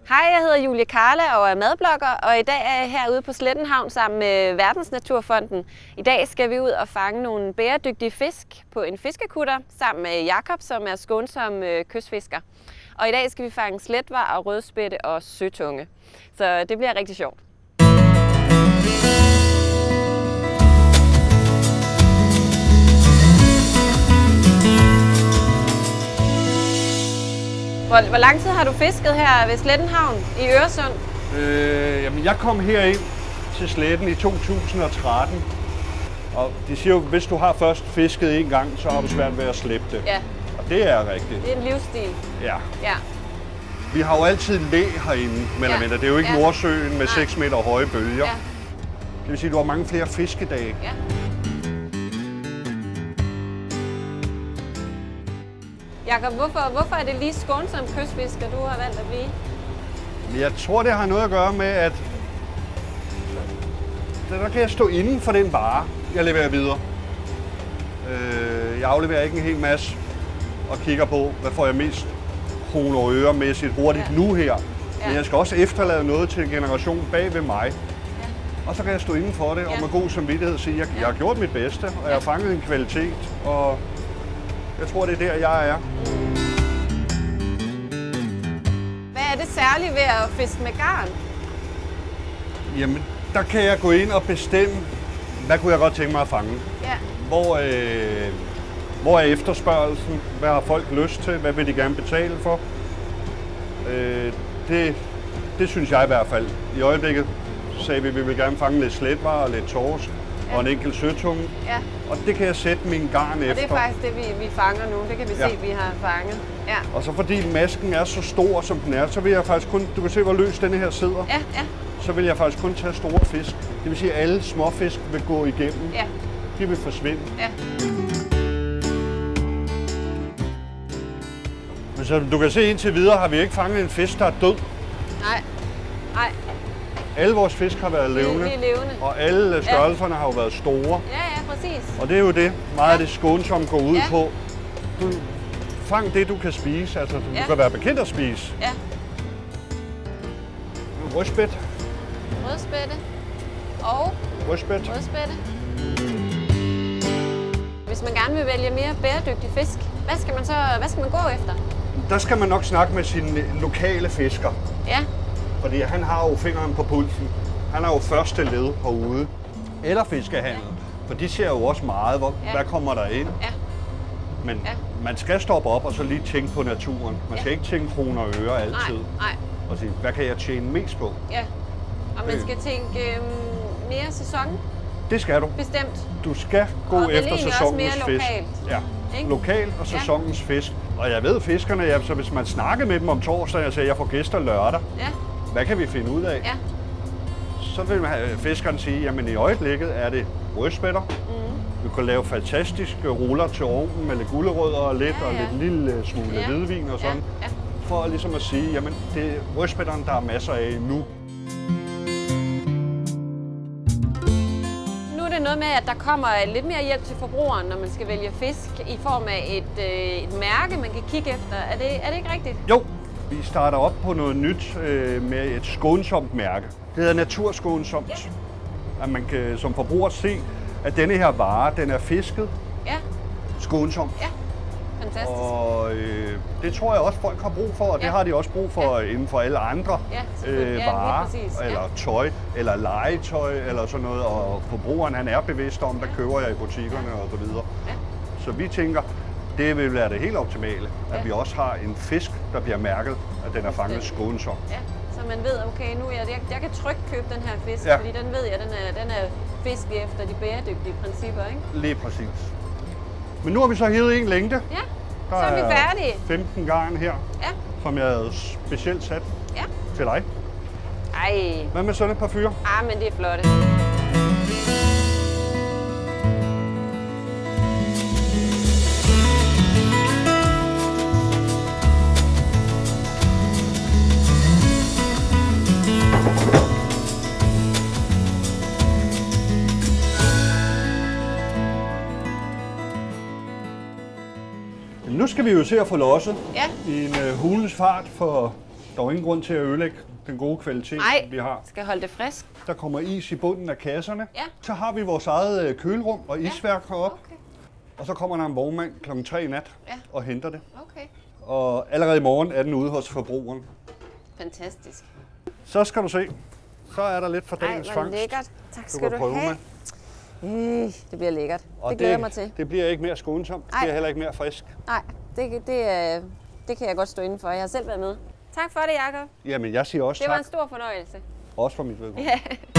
Hej, jeg hedder Julie Karla og er madblogger, og i dag er jeg herude på Slettenhavn sammen med Verdensnaturfonden. I dag skal vi ud og fange nogle bæredygtige fisk på en fiskekutter sammen med Jakob, som er skånsom kystfisker. Og i dag skal vi fange sletvar og rødspætte og søtunge. Så det bliver rigtig sjovt. Hvor lang tid har du fisket her ved Slettenhavn i Øresund? Jamen jeg kom herind til Sletten i 2013. Og de siger jo, hvis du har først fisket en gang, så har du svært ved at slippe det. Ja. Og det er rigtigt. Det er en livsstil. Ja. Ja. Vi har jo altid læ herinde, men det er jo ikke Nordsøen med 6 meter høje bølger. Ja. Det vil sige, at du har mange flere fiskedage. Ja. Jakob, hvorfor er det lige skånsom kystfisker, du har valgt at blive? Jeg tror, det har noget at gøre med, at der kan jeg stå inden for den vare, jeg leverer videre. Jeg afleverer ikke en hel masse og kigger på, hvad får jeg mest kroner og øre mæssigt hurtigt nu her. Men jeg skal også efterlade noget til en generation bag ved mig. Og så kan jeg stå inden for det og med god samvittighed sige, at jeg har gjort mit bedste, og jeg har fanget en kvalitet. Og jeg tror, det er der, jeg er. Hvad er det særlige ved at fiske med garn? Jamen, der kan jeg gå ind og bestemme, hvad kunne jeg godt tænke mig at fange. Ja. Hvor er efterspørgelsen? Hvad har folk lyst til? Hvad vil de gerne betale for? Det synes jeg i hvert fald. I øjeblikket sagde vi, at vi vil gerne fange lidt sletvar og lidt torsk og en enkelt søtunge. Ja. Og det kan jeg sætte min garn efter. Og det er faktisk det, vi fanger nu. Det kan vi se, vi har fanget. Ja. Og så fordi masken er så stor, som den er, så vil jeg faktisk kun... Du kan se, hvor løs denne her sidder. Ja, ja. Så vil jeg faktisk kun tage store fisk. Det vil sige, at alle småfisk vil gå igennem. Ja. De vil forsvinde. Ja. Men så du kan se, indtil videre har vi ikke fanget en fisk, der er død. Nej. Nej. Alle vores fisk har været levende. De er levende. Og alle størrelserne har jo været store. Ja, ja, præcis. Og det er jo det, meget af det skånsomme går ud på. Du fang det, du kan spise. Altså, du kan være bekendt at spise. Ja. Rødspætte. Rødspætte. Og rødspætte. Hvis man gerne vil vælge mere bæredygtig fisk, hvad skal man gå efter? Der skal man nok snakke med sin lokale fisker. Ja. Fordi han har jo fingeren på pulsen. Han er jo første led herude. Eller fiskehandel. For de ser jo også meget, hvad kommer der ind. Ja. Men man skal stoppe op og så lige tænke på naturen. Man skal ikke tænke kroner og øre altid. Nej. Og sige, hvad kan jeg tjene mest på? Ja. Og man skal tænke mere sæson. Det skal du. Bestemt. Du skal gå og efter sæsonens fisk. Lokalt. Ja. Lokalt og sæsonens fisk. Og jeg ved fiskerne, så hvis man snakker med dem om torsdag og siger, jeg får gæster lørdag. Ja. Hvad kan vi finde ud af? Ja. Så vil fiskeren sige, jamen i øjeblikket er det rødspætter. Vi kan lave fantastiske ruller til ovnen med lidt gulerødder og lidt og lidt lille smule hvidvin og sådan. Ja. For ligesom at sige, jamen det er rødspætterne, der er masser af nu. Nu er det noget med, at der kommer lidt mere hjælp til forbrugeren, når man skal vælge fisk i form af et mærke, man kan kigge efter. Er det ikke rigtigt? Jo. Vi starter op på noget nyt med et skånsomt mærke. Det hedder naturskånsomt. Ja. At man kan som forbruger se, at denne her vare, den er fisket skånsomt. Ja, fantastisk. Og det tror jeg også, folk har brug for, og det har de også brug for inden for alle andre varer, eller tøj, eller legetøj, eller sådan noget. Og forbrugeren, han er bevidst om, hvad køber jeg i butikkerne og så videre. Ja. Så vi tænker, det vil være det helt optimale, at vi også har en fisk, der bliver mærket, at den er fanget skånsomt. Ja, så man ved, okay, nu jeg kan trygt købe den her fisk, fordi den ved jeg, den er fisket efter de bæredygtige principper, ikke? Lige præcis. Men nu har vi så hævet en længde. Ja, så er vi færdige. 15 garn her, som jeg havde specielt sat til dig. Ej. Hvad med sådan et par fyre? Men det er flotte. Nu skal vi jo se at få losset i en hulens fart for Der er jo ingen grund til at ødelægge den gode kvalitet, vi har. Skal holde det frisk. Der kommer is i bunden af kasserne. Ja. Så har vi vores eget kølerum og isværk heroppe. Okay. Og så kommer der en vognmand kl. 3 i nat og henter det. Okay. Og allerede i morgen er den ude hos forbrugeren. Fantastisk. Så skal du se. Så er der lidt for dagens fangst. Lækkert. Tak skal du have. Det bliver lækkert. Og det glæder jeg mig til. Det bliver ikke mere skånsomt. Det bliver heller ikke mere frisk. Nej, det kan jeg godt stå inden for. Jeg har selv været med. Tak for det, Jakob. Jamen, jeg siger også tak. Det var en stor fornøjelse. Også for mit vedkommende. Ja.